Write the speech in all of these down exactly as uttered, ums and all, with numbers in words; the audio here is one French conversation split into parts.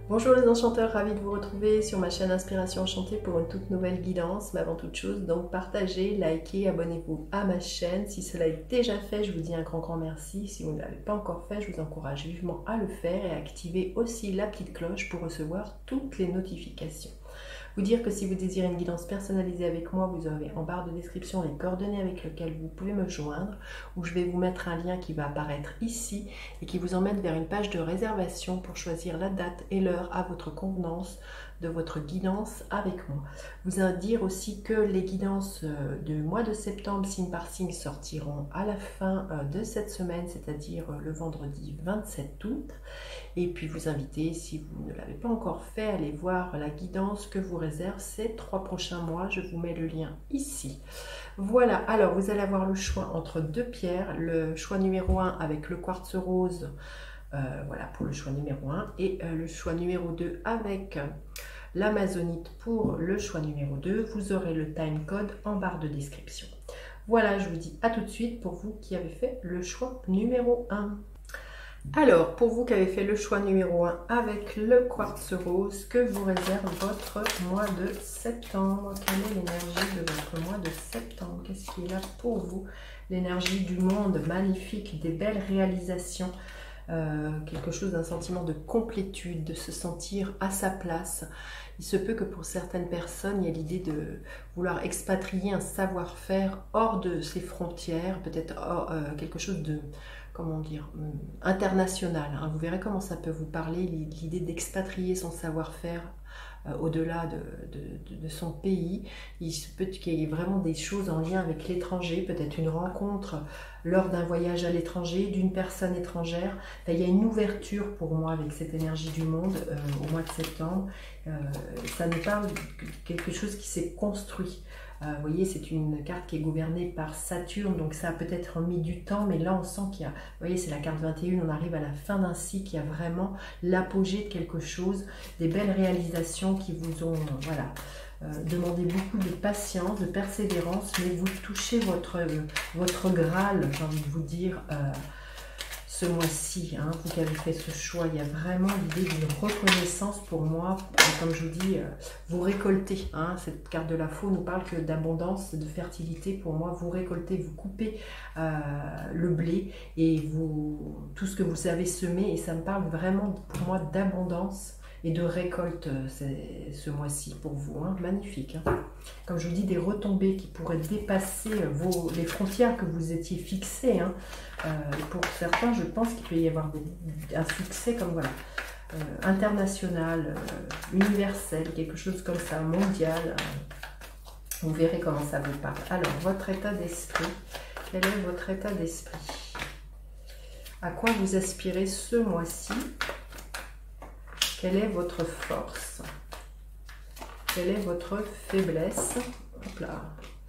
Bonjour les enchanteurs, ravi de vous retrouver sur ma chaîne Inspiration Enchantée pour une toute nouvelle guidance. Mais avant toute chose, donc partagez, likez, abonnez-vous à ma chaîne. Si cela est déjà fait, je vous dis un grand grand merci. Si vous ne l'avez pas encore fait, je vous encourage vivement à le faire et à activer aussi la petite cloche pour recevoir toutes les notifications. Vous dire que si vous désirez une guidance personnalisée avec moi, vous avez en barre de description les coordonnées avec lesquelles vous pouvez me joindre, où je vais vous mettre un lien qui va apparaître ici et qui vous emmène vers une page de réservation pour choisir la date et l'heure à votre convenance de votre guidance avec moi. Vous dire aussi que les guidances du mois de septembre, signe par signe, sortiront à la fin de cette semaine, c'est-à-dire le vendredi vingt-sept août. Et puis vous inviter, si vous ne l'avez pas encore fait, à aller voir la guidance que vous réserve ces trois prochains mois. Je vous mets le lien ici. Voilà, alors vous allez avoir le choix entre deux pierres. Le choix numéro un avec le quartz rose, euh, voilà pour le choix numéro un, et euh, le choix numéro deux avec l'amazonite pour le choix numéro deux. Vous aurez le time code en barre de description. Voilà, je vous dis à tout de suite pour vous qui avez fait le choix numéro un. Alors, pour vous qui avez fait le choix numéro un avec le quartz rose, que vous réserve votre mois de septembre? Quelle est l'énergie de votre mois de septembre? Qu'est-ce qui est là pour vous? L'énergie du monde magnifique, des belles réalisations, euh, quelque chose d'un sentiment de complétude, de se sentir à sa place. Il se peut que pour certaines personnes, il y ait l'idée de vouloir expatrier un savoir-faire hors de ses frontières, peut-être euh, quelque chose de... comment dire, international. Hein. Vous verrez comment ça peut vous parler, l'idée d'expatrier son savoir-faire euh, au-delà de, de, de son pays. Il se peut qu'il y ait vraiment des choses en lien avec l'étranger, peut-être une rencontre lors d'un voyage à l'étranger, d'une personne étrangère. Enfin, il y a une ouverture pour moi avec cette énergie du monde euh, au mois de septembre. Euh, ça nous parle de quelque chose qui s'est construit. Euh, vous voyez, c'est une carte qui est gouvernée par Saturne, donc ça a peut-être mis du temps, mais là on sent qu'il y a, vous voyez, c'est la carte vingt et un, on arrive à la fin d'un cycle, il y a vraiment l'apogée de quelque chose, des belles réalisations qui vous ont, voilà, euh, demandé beaucoup de patience, de persévérance, mais vous touchez votre, votre Graal, j'ai envie de vous dire, euh, ce mois-ci, hein, vous qui avez fait ce choix, il y a vraiment l'idée d'une reconnaissance pour moi. Comme je vous dis, euh, vous récoltez. Hein, cette carte de la faux nous parle que d'abondance, de fertilité. Pour moi, vous récoltez, vous coupez euh, le blé et vous, tout ce que vous avez semé. Et ça me parle vraiment pour moi d'abondance et de récolte ce mois-ci pour vous. Hein, magnifique. Hein. Comme je vous dis, des retombées qui pourraient dépasser vos, les frontières que vous étiez fixées. Hein. Euh, et pour certains, je pense qu'il peut y avoir des, un succès comme voilà, euh, international, euh, universel, quelque chose comme ça, mondial. Euh, vous verrez comment ça vous parle. Alors, votre état d'esprit, quel est votre état d'esprit? À quoi vous aspirez ce mois-ci? Quelle est votre force? Quelle est votre faiblesse? Hop là.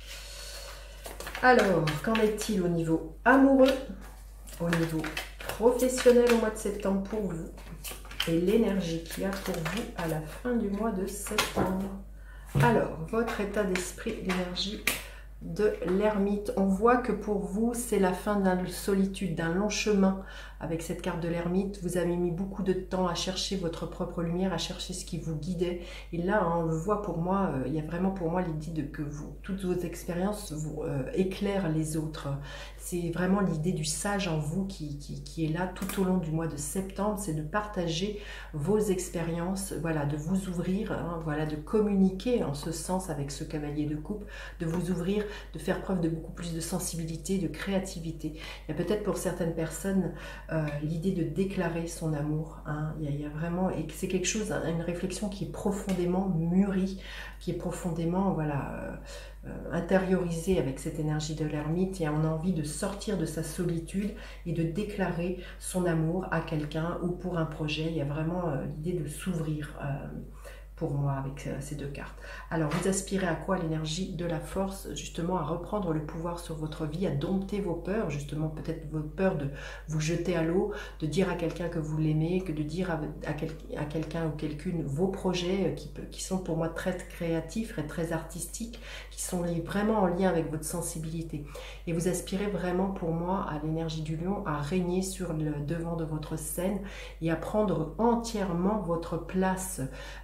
Alors, qu'en est-il au niveau amoureux, au niveau professionnel au mois de septembre pour vous et l'énergie qu'il y a pour vous à la fin du mois de septembre? Alors, votre état d'esprit, l'énergie de l'ermite. On voit que pour vous, c'est la fin d'une solitude, d'un long chemin. Avec cette carte de l'ermite, vous avez mis beaucoup de temps à chercher votre propre lumière, à chercher ce qui vous guidait. Et là, hein, on le voit pour moi, euh, il y a vraiment pour moi l'idée de que vous, toutes vos expériences vous euh, éclairent les autres. C'est vraiment l'idée du sage en vous qui, qui, qui est là tout au long du mois de septembre, c'est de partager vos expériences, voilà, de vous ouvrir, hein, voilà, de communiquer en ce sens avec ce cavalier de coupe, de vous ouvrir, de faire preuve de beaucoup plus de sensibilité, de créativité. Il y a peut-être pour certaines personnes euh, l'idée de déclarer son amour. Hein. Il, y a, il y a vraiment, et c'est quelque chose, une réflexion qui est profondément mûrie, qui est profondément, voilà, euh, euh, intériorisée avec cette énergie de l'ermite, et on a envie de sortir de sa solitude et de déclarer son amour à quelqu'un ou pour un projet. Il y a vraiment euh, l'idée de s'ouvrir. Euh, pour moi avec ces deux cartes. Alors, vous aspirez à quoi? L'énergie de la force, justement, à reprendre le pouvoir sur votre vie, à dompter vos peurs, justement, peut-être vos peurs de vous jeter à l'eau, de dire à quelqu'un que vous l'aimez, que de dire à, à, quel, à quelqu'un ou quelqu'une vos projets qui, qui sont pour moi très créatifs et très artistiques, qui sont vraiment en lien avec votre sensibilité. Et vous aspirez vraiment, pour moi, à l'énergie du lion, à régner sur le devant de votre scène et à prendre entièrement votre place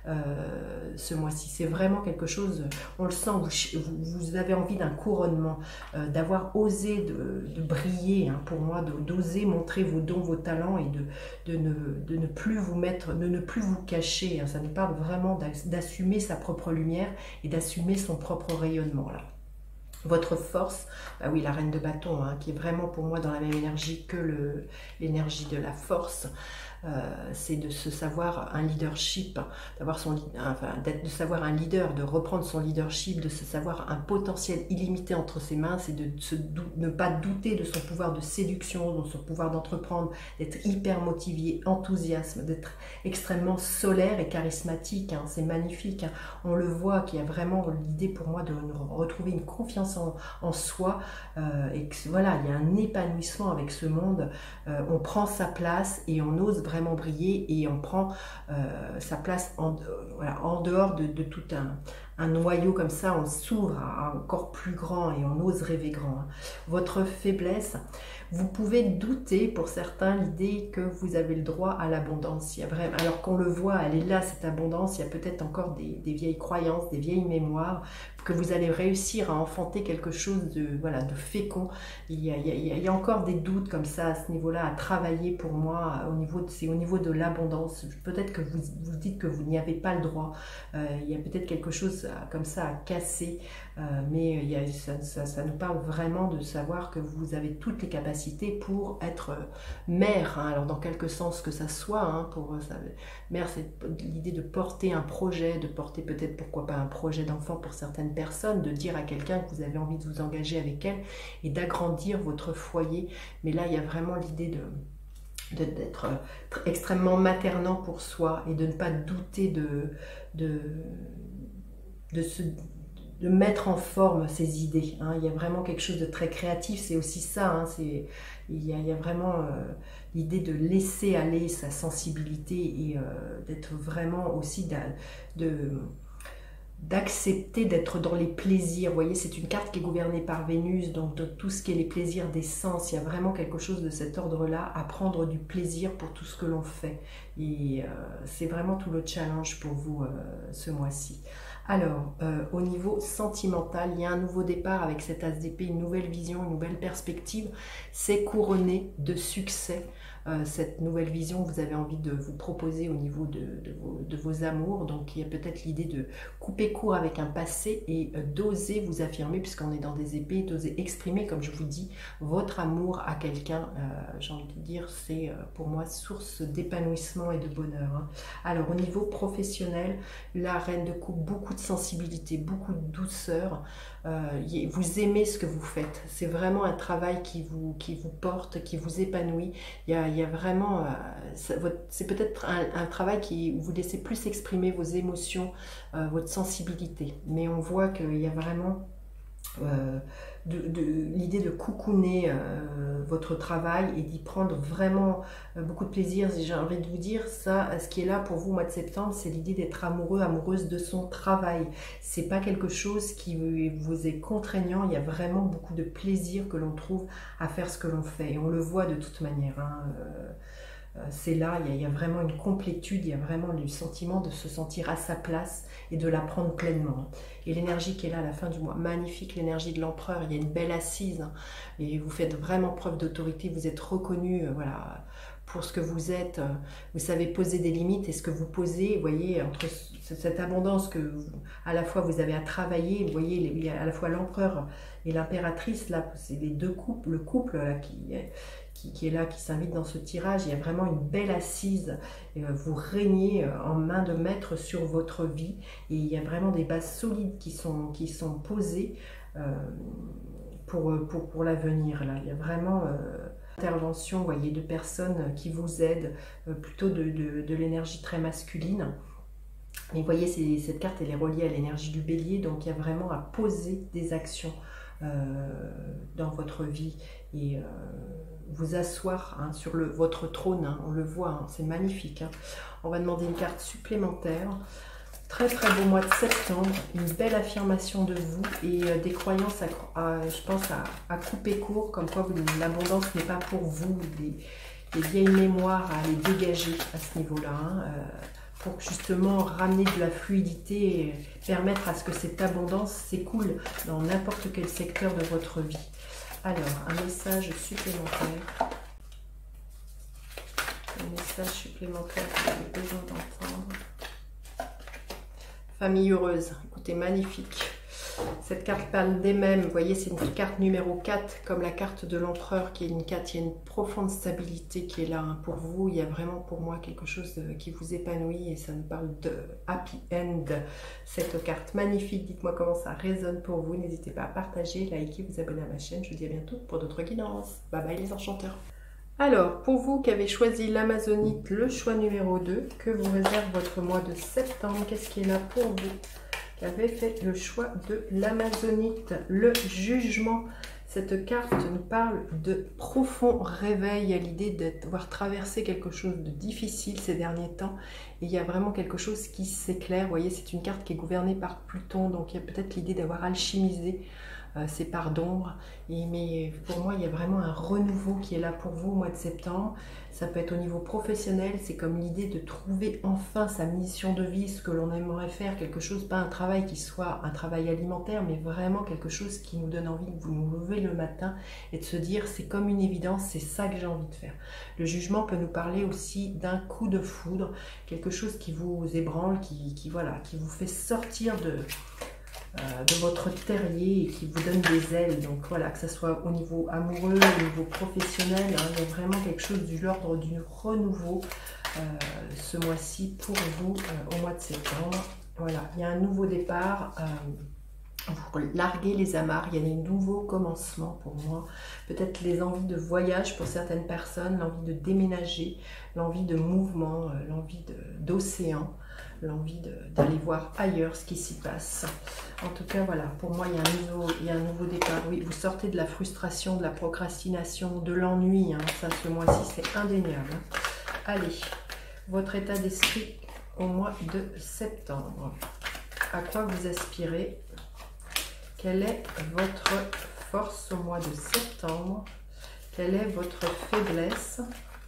euh, ce mois-ci. C'est vraiment quelque chose, on le sent, vous, vous avez envie d'un couronnement, euh, d'avoir osé de, de briller, hein, pour moi, d'oser montrer vos dons, vos talents et de, de, ne, de ne plus vous mettre, de ne plus vous cacher. Hein. Ça nous parle vraiment d'assumer sa propre lumière et d'assumer son propre rayonnement là. Votre force, bah oui, la reine de bâton, hein, qui est vraiment pour moi dans la même énergie que l'énergie de la force. Euh, c'est de se savoir un leadership, d'avoir son, enfin, de savoir un leader, de reprendre son leadership, de se savoir un potentiel illimité entre ses mains, c'est de se, ne pas douter de son pouvoir de séduction, de son pouvoir d'entreprendre, d'être hyper motivé, enthousiasme, d'être extrêmement solaire et charismatique, hein, c'est magnifique, hein. On le voit qu'il y a vraiment l'idée pour moi de retrouver une confiance en, en soi, euh, et que voilà, il y a un épanouissement avec ce monde, euh, on prend sa place et on ose vraiment briller et on prend euh, sa place en, voilà, en dehors de, de tout un, un noyau comme ça, on s'ouvre à encore plus grand et on ose rêver grand. Votre faiblesse, vous pouvez douter pour certains l'idée que vous avez le droit à l'abondance. Alors qu'on le voit, elle est là cette abondance, il y a peut-être encore des, des vieilles croyances, des vieilles mémoires, que vous allez réussir à enfanter quelque chose de, voilà, de fécond. Il y, a, il, y a, il y a encore des doutes comme ça à ce niveau-là à travailler pour moi, au niveau de, c'est au niveau de l'abondance. Peut-être que vous vous dites que vous n'y avez pas le droit, euh, il y a peut-être quelque chose à, comme ça à casser, euh, mais il y a, ça, ça, ça nous parle vraiment de savoir que vous avez toutes les capacités pour être mère, hein, alors dans quelque sens que ça soit, hein, pour ça, mère, c'est l'idée de porter un projet, de porter peut-être pourquoi pas un projet d'enfant pour certaines personnes, de dire à quelqu'un que vous avez envie de vous engager avec elle et d'agrandir votre foyer. Mais là, il y a vraiment l'idée de d'être extrêmement maternant pour soi et de ne pas douter de, de, de, se, de mettre en forme ses idées. Hein. Il y a vraiment quelque chose de très créatif, c'est aussi ça. Hein. C'est, il, y a, il y a vraiment euh, l'idée de laisser aller sa sensibilité et euh, d'être vraiment aussi de... de d'accepter d'être dans les plaisirs. Vous voyez, c'est une carte qui est gouvernée par Vénus, donc de tout ce qui est les plaisirs des sens. Il y a vraiment quelque chose de cet ordre-là, à prendre du plaisir pour tout ce que l'on fait. Et euh, c'est vraiment tout le challenge pour vous euh, ce mois-ci. Alors, euh, au niveau sentimental, il y a un nouveau départ avec cet as d'épée, une nouvelle vision, une nouvelle perspective. C'est couronné de succès. Euh, cette nouvelle vision que vous avez envie de vous proposer au niveau de, de, vos, de vos amours. Donc il y a peut-être l'idée de couper court avec un passé et euh, d'oser vous affirmer, puisqu'on est dans des épées, d'oser exprimer, comme je vous dis, votre amour à quelqu'un. Euh, j'ai envie de dire, c'est euh, pour moi source d'épanouissement et de bonheur. Hein. Alors au niveau professionnel, la reine de coupe, beaucoup de sensibilité, beaucoup de douceur. Euh, vous aimez ce que vous faites. C'est vraiment un travail qui vous, qui vous porte, qui vous épanouit. Il y a, il y a vraiment, euh, c'est peut-être un, un travail qui vous laissez plus exprimer vos émotions, euh, votre sensibilité. Mais on voit qu'il y a vraiment euh, de, de, l'idée de coucouner euh, votre travail et d'y prendre vraiment euh, beaucoup de plaisir. J'ai envie de vous dire ça, ce qui est là pour vous au mois de septembre, c'est l'idée d'être amoureux, amoureuse de son travail. C'est pas quelque chose qui vous est contraignant, il y a vraiment beaucoup de plaisir que l'on trouve à faire ce que l'on fait. Et on le voit de toute manière, hein. euh, c'est là, il y, a, il y a vraiment une complétude, il y a vraiment le sentiment de se sentir à sa place et de la prendre pleinement. Et l'énergie qui est là à la fin du mois, magnifique, l'énergie de l'empereur, il y a une belle assise, hein, et vous faites vraiment preuve d'autorité, vous êtes reconnu, euh, voilà, pour ce que vous êtes, euh, vous savez poser des limites, et ce que vous posez, vous voyez, entre cette abondance que vous, à la fois vous avez à travailler, vous voyez, il y a à la fois l'empereur et l'impératrice, là, c'est les deux couples, le couple là, qui est... Qui, qui est là, qui s'invite dans ce tirage. Il y a vraiment une belle assise. Et vous régnez en main de maître sur votre vie. Et il y a vraiment des bases solides qui sont, qui sont posées euh, pour, pour, pour l'avenir. Il y a vraiment euh, intervention, vous voyez, de personnes qui vous aident, euh, plutôt de, de, de l'énergie très masculine. Et vous voyez, cette carte, elle est reliée à l'énergie du bélier, donc il y a vraiment à poser des actions euh, dans votre vie et euh, vous asseoir hein, sur le, votre trône, hein, on le voit, hein, c'est magnifique. Hein. On va demander une carte supplémentaire. Très très beau mois de septembre, une belle affirmation de vous et euh, des croyances, à, à, je pense, à, à couper court, comme quoi l'abondance n'est pas pour vous, des, des vieilles mémoires à les dégager à ce niveau-là, hein, euh, pour justement ramener de la fluidité et permettre à ce que cette abondance s'écoule dans n'importe quel secteur de votre vie. Alors, un message supplémentaire. Un message supplémentaire que vous avez besoin d'entendre. Famille heureuse, écoutez, magnifique. Cette carte parle des mêmes, vous voyez, c'est une carte numéro quatre, comme la carte de l'empereur, qui est une carte, il y a une profonde stabilité qui est là hein, pour vous. Il y a vraiment pour moi quelque chose de, qui vous épanouit et ça nous parle de happy end, cette carte magnifique. Dites-moi comment ça résonne pour vous. N'hésitez pas à partager, liker, vous abonner à ma chaîne. Je vous dis à bientôt pour d'autres guidances. Bye bye les enchanteurs. Alors, pour vous qui avez choisi l'Amazonite, le choix numéro deux, que vous réserve votre mois de septembre, qu'est-ce qui est là pour vous qui avez fait le choix de l'Amazonite, le jugement? Cette carte nous parle de profond réveil à l'idée d'avoir traversé quelque chose de difficile ces derniers temps. Et il y a vraiment quelque chose qui s'éclaire. Vous voyez, c'est une carte qui est gouvernée par Pluton, donc il y a peut-être l'idée d'avoir alchimisé Euh, ces parts d'ombre, mais pour moi il y a vraiment un renouveau qui est là pour vous au mois de septembre. Ça peut être au niveau professionnel, c'est comme l'idée de trouver enfin sa mission de vie, ce que l'on aimerait faire, quelque chose, pas un travail qui soit un travail alimentaire, mais vraiment quelque chose qui nous donne envie de vous nous lever le matin et de se dire c'est comme une évidence, c'est ça que j'ai envie de faire. Le jugement peut nous parler aussi d'un coup de foudre, quelque chose qui vous ébranle, qui, qui, voilà, qui vous fait sortir de... de votre terrier et qui vous donne des ailes. Donc voilà, que ce soit au niveau amoureux, au niveau professionnel, hein, il y a vraiment quelque chose de l'ordre du renouveau euh, ce mois-ci pour vous euh, au mois de septembre. Voilà, il y a un nouveau départ. Euh, Pour larguer les amarres, il y a des nouveaux commencements pour moi. Peut-être les envies de voyage pour certaines personnes, l'envie de déménager, l'envie de mouvement, euh, l'envie d'océan, l'envie d'aller voir ailleurs ce qui s'y passe. En tout cas, voilà, pour moi, il y a un nouveau, il y a un nouveau départ. Oui, vous sortez de la frustration, de la procrastination, de l'ennui. Hein, ça, ce mois-ci, c'est indéniable. Hein. Allez, votre état d'esprit au mois de septembre. À quoi vous aspirez? Quelle est votre force au mois de septembre? Quelle est votre faiblesse?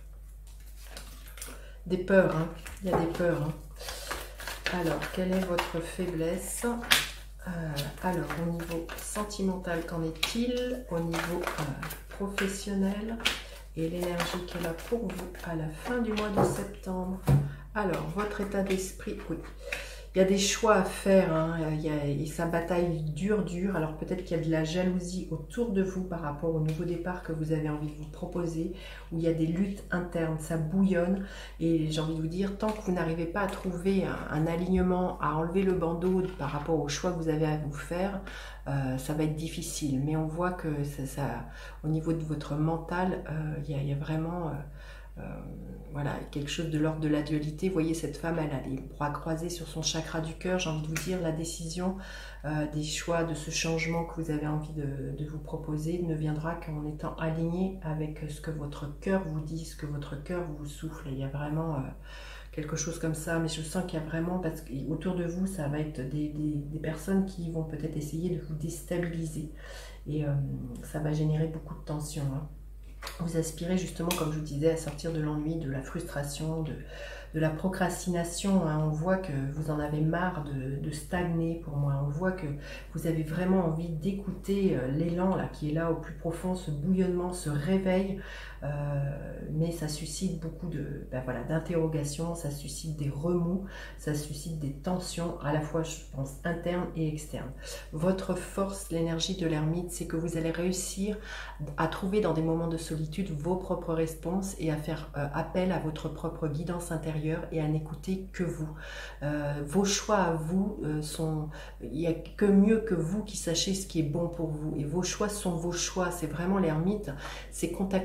Des peurs, hein. Il y a des peurs. Hein. Alors, quelle est votre faiblesse? euh, Alors, au niveau sentimental, qu'en est-il? Au niveau euh, professionnel? Et l'énergie qu'elle a pour vous à la fin du mois de septembre. Alors, votre état d'esprit, oui. Il y a des choix à faire, hein. Il y a, et ça bataille dur, dur. Alors peut-être qu'il y a de la jalousie autour de vous par rapport au nouveau départ que vous avez envie de vous proposer, où il y a des luttes internes, ça bouillonne. Et j'ai envie de vous dire, tant que vous n'arrivez pas à trouver un, un alignement, à enlever le bandeau par rapport au choix que vous avez à vous faire, euh, ça va être difficile. Mais on voit que ça, ça, au niveau de votre mental, euh, il, y a, il y a vraiment... Euh, Euh, voilà, quelque chose de l'ordre de la dualité. Vous voyez, cette femme, elle a les bras croisés sur son chakra du cœur. J'ai envie de vous dire, la décision euh, des choix, de ce changement que vous avez envie de, de vous proposer ne viendra qu'en étant aligné avec ce que votre cœur vous dit, ce que votre cœur vous souffle. Il y a vraiment euh, quelque chose comme ça, mais je sens qu'il y a vraiment, parce qu'autour de vous, ça va être des, des, des personnes qui vont peut-être essayer de vous déstabiliser. Et euh, ça va générer beaucoup de tension, hein. Vous aspirez justement, comme je vous disais, à sortir de l'ennui, de la frustration, de, de la procrastination. Hein. On voit que vous en avez marre de, de stagner pour moi. On voit que vous avez vraiment envie d'écouter euh, l'élan là qui est là au plus profond, ce bouillonnement, ce réveil. Euh, mais ça suscite beaucoup de, ben voilà, d'interrogations, ça suscite des remous, ça suscite des tensions, à la fois je pense internes et externes. Votre force, l'énergie de l'ermite, c'est que vous allez réussir à trouver dans des moments de solitude vos propres réponses et à faire euh, appel à votre propre guidance intérieure et à n'écouter que vous. Euh, vos choix à vous euh, sont, il n'y a que mieux que vous qui sachez ce qui est bon pour vous et vos choix sont vos choix. C'est vraiment l'ermite, c'est contacter le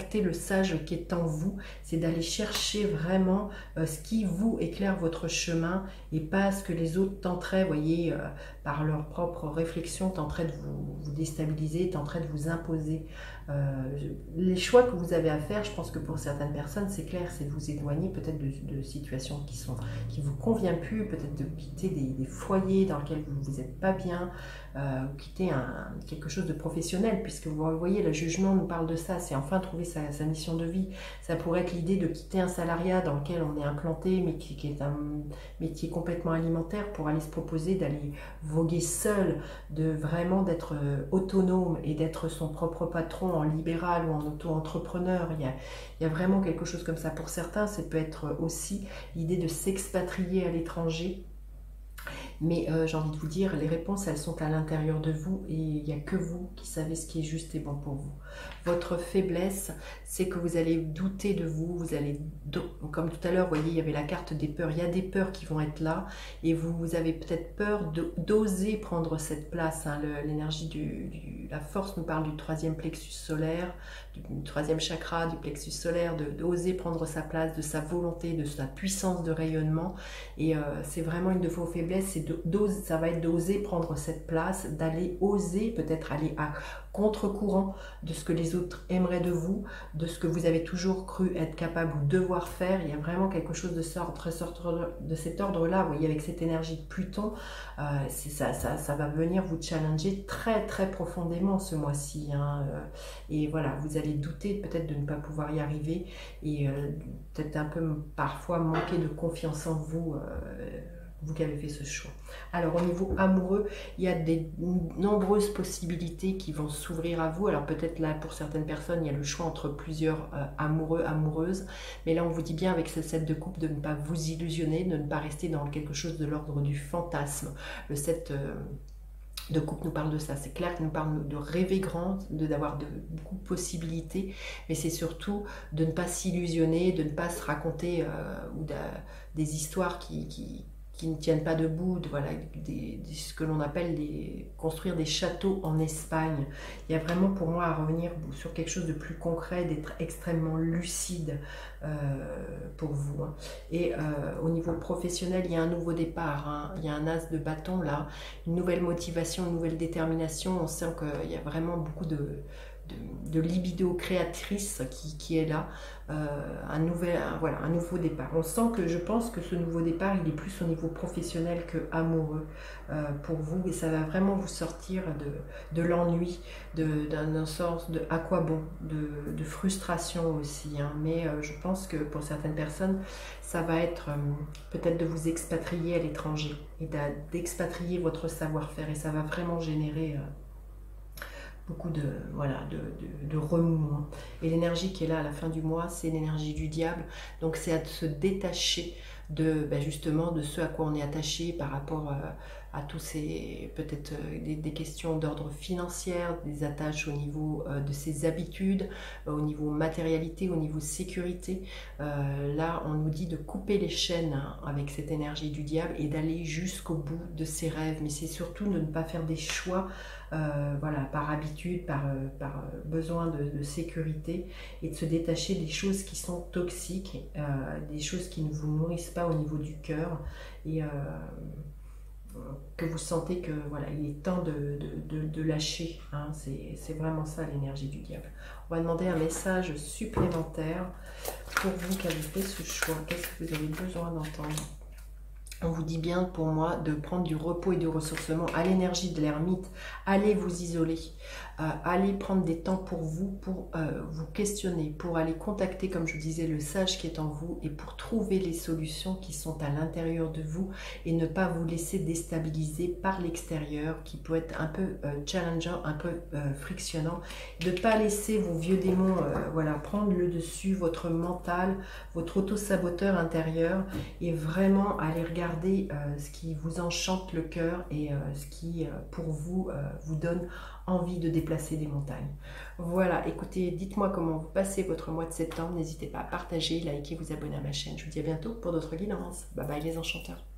sage qui est en vous, c'est d'aller chercher vraiment euh, ce qui vous éclaire votre chemin et pas ce que les autres tenteraient, voyez, euh, par leur propre réflexion, tenteraient de vous, vous déstabiliser, tenteraient de vous imposer. Euh, les choix que vous avez à faire, je pense que pour certaines personnes, c'est clair, c'est de vous éloigner peut-être de, de situations qui sont qui vous conviennent plus, peut-être de quitter des, des foyers dans lesquels vous vous êtes pas bien, euh, ou quitter un, quelque chose de professionnel, puisque vous voyez, le jugement nous parle de ça, c'est enfin trouver sa, sa mission de vie. Ça pourrait être l'idée de quitter un salariat dans lequel on est implanté, mais qui, qui est un métier complètement alimentaire, pour aller se proposer d'aller voguer seul, de vraiment d'être autonome et d'être son propre patron en libéral ou en auto-entrepreneur. Il y a, il y a vraiment quelque chose comme ça. Pour certains, ça peut être aussi l'idée de s'expatrier à l'étranger. Mais euh, j'ai envie de vous dire, les réponses, elles sont à l'intérieur de vous et il n'y a que vous qui savez ce qui est juste et bon pour vous. Votre faiblesse, c'est que vous allez douter de vous, vous allez, comme tout à l'heure, vous voyez, il y avait la carte des peurs, il y a des peurs qui vont être là et vous, vous avez peut-être peur d'oser prendre cette place. Hein. L'énergie du, du, la force nous parle du troisième plexus solaire, du troisième chakra, du plexus solaire, d'oser prendre sa place, de sa volonté, de sa puissance de rayonnement. Et euh, c'est vraiment une de vos faiblesses, c'est ça va être d'oser prendre cette place, d'aller oser peut-être aller à contre-courant de ce que les autres aimeraient de vous, de ce que vous avez toujours cru être capable ou devoir faire. Il y a vraiment quelque chose de, sorte, de cet ordre-là. Vous voyez, avec cette énergie de Pluton, euh, ça, ça, ça va venir vous challenger très très profondément ce mois-ci. Hein. Et voilà, vous allez douter peut-être de ne pas pouvoir y arriver et euh, peut-être un peu parfois manquer de confiance en vous. Euh, vous qui avez fait ce choix. Alors au niveau amoureux, il y a des nombreuses possibilités qui vont s'ouvrir à vous. Alors peut-être là pour certaines personnes, il y a le choix entre plusieurs euh, amoureux, amoureuses. Mais là on vous dit bien avec ce sept de coupe de ne pas vous illusionner, de ne pas rester dans quelque chose de l'ordre du fantasme. Le sept euh, de coupe nous parle de ça, c'est clair qu'il nous parle de rêver grand, de d'avoir de, beaucoup de possibilités, mais c'est surtout de ne pas s'illusionner, de ne pas se raconter euh, ou de, des histoires qui... qui qui ne tiennent pas debout, de, voilà, des, des, ce que l'on appelle des, construire des châteaux en Espagne. Il y a vraiment pour moi à revenir sur quelque chose de plus concret, d'être extrêmement lucide euh, pour vous. Hein. Et euh, au niveau professionnel, il y a un nouveau départ, hein. Il y a un as de bâton là, une nouvelle motivation, une nouvelle détermination. On sent qu'il y a vraiment beaucoup de... De, de libido créatrice qui, qui est là, euh, un, nouvel, un, voilà, un nouveau départ. On sent que je pense que ce nouveau départ, il est plus au niveau professionnel que amoureux euh, pour vous, et ça va vraiment vous sortir de, de l'ennui, d'un sens de à quoi bon, de, de frustration aussi. Hein. Mais euh, je pense que pour certaines personnes, ça va être euh, peut-être de vous expatrier à l'étranger et d'expatrier votre savoir-faire, et ça va vraiment générer... Euh, beaucoup de, voilà, de, de, de remous. Et l'énergie qui est là à la fin du mois, c'est l'énergie du diable. Donc c'est à se détacher de ben justement de ce à quoi on est attaché par rapport euh, à tous ces, peut-être euh, des, des questions d'ordre financier, des attaches au niveau euh, de ses habitudes, euh, au niveau matérialité, au niveau sécurité. Euh, là, on nous dit de couper les chaînes hein, avec cette énergie du diable et d'aller jusqu'au bout de ses rêves. Mais c'est surtout de ne pas faire des choix Euh, voilà, par habitude, par, euh, par euh, besoin de, de sécurité, et de se détacher des choses qui sont toxiques, euh, des choses qui ne vous nourrissent pas au niveau du cœur, et euh, que vous sentez que voilà, il est temps de, de, de, de lâcher. Hein, c'est vraiment ça l'énergie du diable. On va demander un message supplémentaire pour vous qui avez fait ce choix. Qu'est-ce que vous avez besoin d'entendre? On vous dit bien pour moi de prendre du repos et du ressourcement à l'énergie de l'ermite. Allez vous isoler, euh, allez prendre des temps pour vous, pour euh, vous questionner, pour aller contacter, comme je vous disais, le sage qui est en vous, et pour trouver les solutions qui sont à l'intérieur de vous et ne pas vous laisser déstabiliser par l'extérieur qui peut être un peu euh, challengeant, un peu euh, frictionnant. De ne pas laisser vos vieux démons euh, voilà, prendre le dessus, votre mental, votre auto-saboteur intérieur, et vraiment aller regarder Euh, ce qui vous enchante le cœur et euh, ce qui, euh, pour vous, euh, vous donne envie de déplacer des montagnes. Voilà, écoutez, dites-moi comment vous passez votre mois de septembre. N'hésitez pas à partager, liker, vous abonner à ma chaîne. Je vous dis à bientôt pour d'autres guidances. Bye bye les enchanteurs.